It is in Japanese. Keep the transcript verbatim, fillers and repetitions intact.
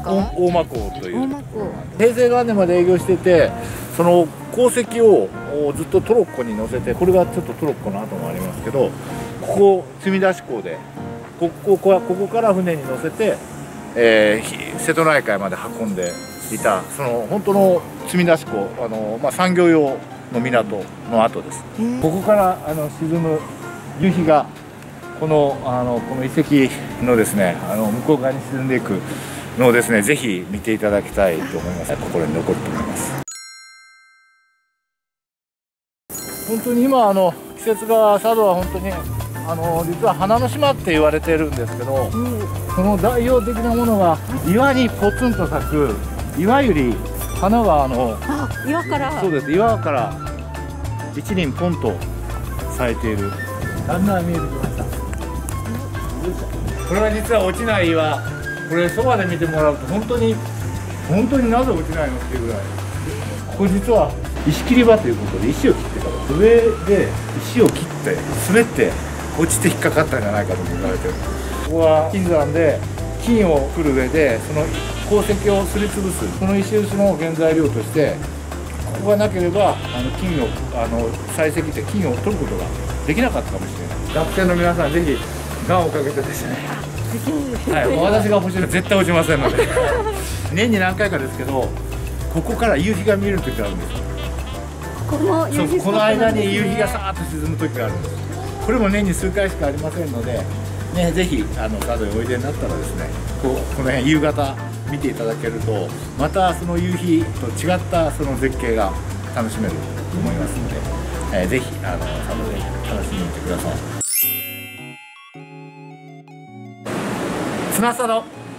か？ 大間港という。 大間港。 平成元年まで営業してて、その鉱石をずっとトロッコに乗せて、これがちょっとトロッコの跡もありますけど、ここ積み出し港でここここから船に乗せて、えー、瀬戸内海まで運んでいた、その本当の積み出し港、あの、まあ、産業用の港の跡です。ここからあの沈む夕日がこのあのこの遺跡のですね、あの向こう側に沈んでいくのをですね、ぜひ見ていただきたいと思います。心に残ると思います。本当に今あの季節が佐渡は本当にあの実は花の島って言われてるんですけど、うん、その代表的なものが岩にポツンと咲く岩ゆり、花があのあ岩からそうです、岩から一輪ポンと咲いている、だんだん見えてきました。これは実は落ちない岩、これそばで見てもらうと本当に本当になぜ落ちないのっていうぐらい、ここ実は石切り場ということで石を切ってから上で石を切って滑って落ちて引っかかったんじゃないかと言われてる。ここは金山で金を掘る上でその鉱石をすりつぶす、その石臼の原材料としてここがなければあの金をあの採石で金を取ることができなかったかもしれない。学生の皆さんぜひガンをかけてですね、はい、私が欲しいのは絶対落ちませんので年に何回かですけど、ここから夕日が見える時があるんですよ。 この夕日、 この間に夕日がさーっと沈む時があるんです。これも年に数回しかありませんので、ね、ぜひあの佐渡においでになったらですね、こうこの辺夕方見ていただけると、またその夕日と違ったその絶景が楽しめると思いますので、えー、ぜひあの佐渡で楽しんでみてください。綱佐渡。